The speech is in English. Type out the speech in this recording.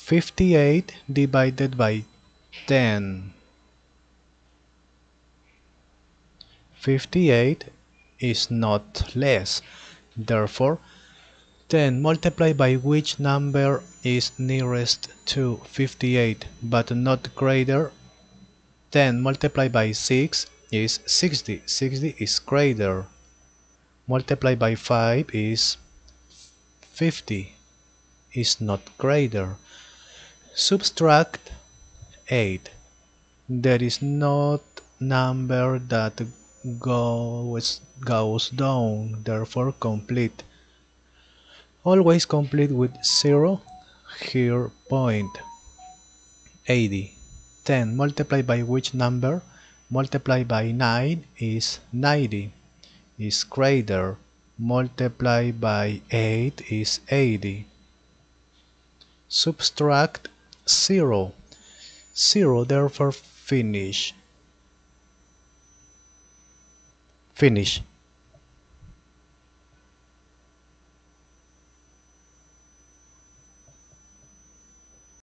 58 divided by 10. 58 is not less. Therefore, 10 multiplied by which number is nearest to 58 but not greater? 10 multiplied by 6 is 60. 60 is greater. Multiplied by 5 is 50. Is not greater. Subtract 8. There is not number that goes down, therefore complete. Always complete with 0. Here point. 80. 10 multiplied by which number? Multiplied by 9 is 90. Is greater. Multiplied by 8 is 80. Subtract 0. 0, therefore finish. Finish.